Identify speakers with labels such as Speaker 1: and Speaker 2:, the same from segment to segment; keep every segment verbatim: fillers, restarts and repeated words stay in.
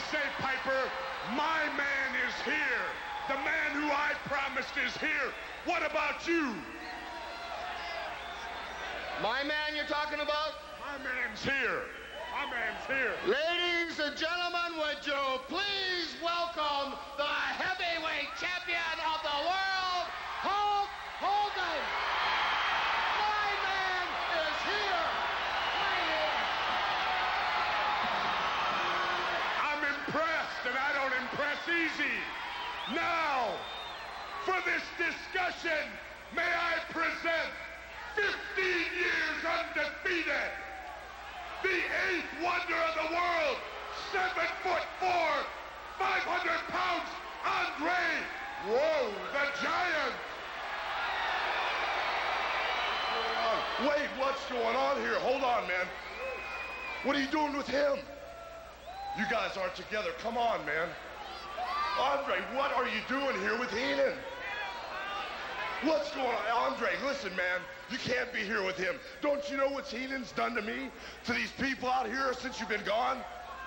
Speaker 1: say, Piper, my man is here. The man who I promised is here. What about you?
Speaker 2: My man you're talking about?
Speaker 1: My man's here. My man's here.
Speaker 2: Ladies and gentlemen, would you please welcome the heavyweight champion of the world, Hulk Hogan. My man is here. Right here.
Speaker 1: I'm impressed, and I don't impress easy. Now, for this discussion, may I present fifteen years undefeated, the eighth wonder of the world, seven foot four, five hundred pounds, Andre, whoa, the Giant.
Speaker 3: Wait, what's going on here? Hold on, man. What are you doing with him? You guys aren't together. Come on, man. Andre, what are you doing here with Heenan? What's going on? Andre, listen, man. You can't be here with him. Don't you know what Heenan's done to me, to these people out here since you've been gone?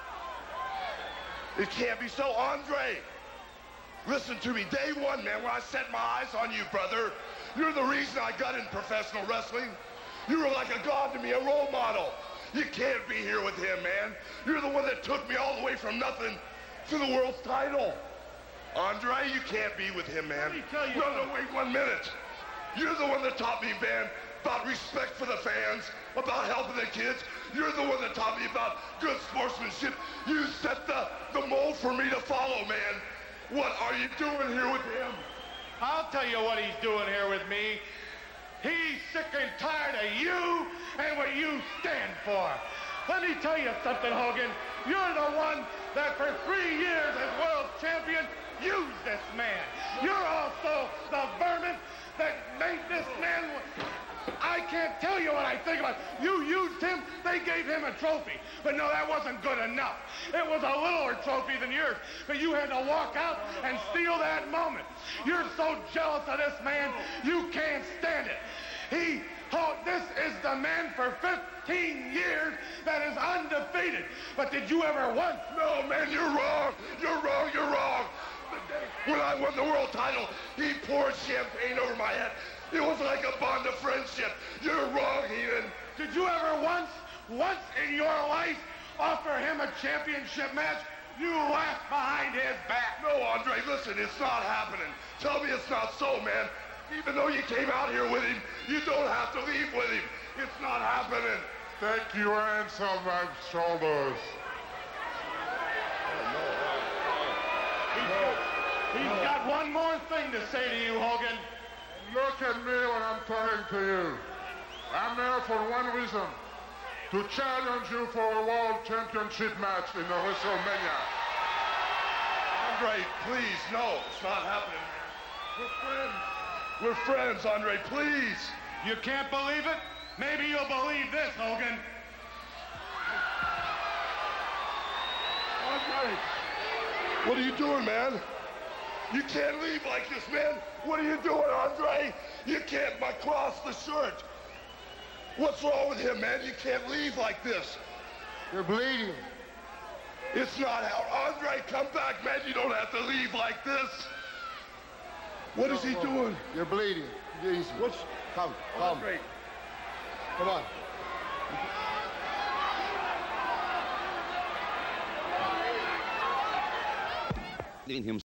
Speaker 3: It can't be so. Andre, listen to me. Day one, man, when I set my eyes on you, brother, you're the reason I got in professional wrestling. You were like a god to me, a role model. You can't be here with him, man. You're the one that took me all the way from nothing to the world's title. Andre, you can't be with him, man.
Speaker 1: Let me tell you
Speaker 3: no, no, wait one minute. You're the one that taught me, man, about respect for the fans, about helping the kids. You're the one that taught me about good sportsmanship. You set the, the mold for me to follow, man. What are you doing here with him?
Speaker 4: I'll tell you what he's doing here with me. He's sick and tired of you and what you stand for. Let me tell you something, Hogan. You're the one that for three years as world champion used this man. You're also the vermin that made this man. I can't tell you what I think about it. You used him, they gave him a trophy. But no, that wasn't good enough. It was a littler trophy than yours. But you had to walk out and steal that moment. You're so jealous of this man, you can't stand it. He, oh, this is the man for fifteen years that is undefeated. But did you ever once?
Speaker 3: No, man, you're wrong. You're wrong, you're wrong. The day when I won the world title, he poured champagne over my head. It was like a bond of friendship. You're wrong, Heenan.
Speaker 4: Did you ever once, once in your life, offer him a championship match? You laughed behind his back.
Speaker 3: No, Andre, listen, it's not happening. Tell me it's not so, man. Even though you came out here with him, you don't have to leave with him. It's not happening.
Speaker 1: Take your hands off my shoulders.
Speaker 4: He's got one more thing to say to you, Hogan.
Speaker 1: Look at me when I'm talking to you. I'm here for one reason. To challenge you for a world championship match in the WrestleMania.
Speaker 3: Andre, please, no, it's not happening, man. We're friends. We're friends, Andre, please.
Speaker 4: You can't believe it? Maybe you'll believe this, Hogan.
Speaker 3: Andre, what are you doing, man? You can't leave like this, man. What are you doing, Andre? You can't cross the shirt. What's wrong with him, man? You can't leave like this.
Speaker 2: You're bleeding.
Speaker 3: It's not how. Andre, come back, man. You don't have to leave like this. What is he doing?
Speaker 2: You're bleeding. Easy.
Speaker 3: What's...
Speaker 2: Come, come.
Speaker 3: Andre.
Speaker 2: Come on.
Speaker 5: Him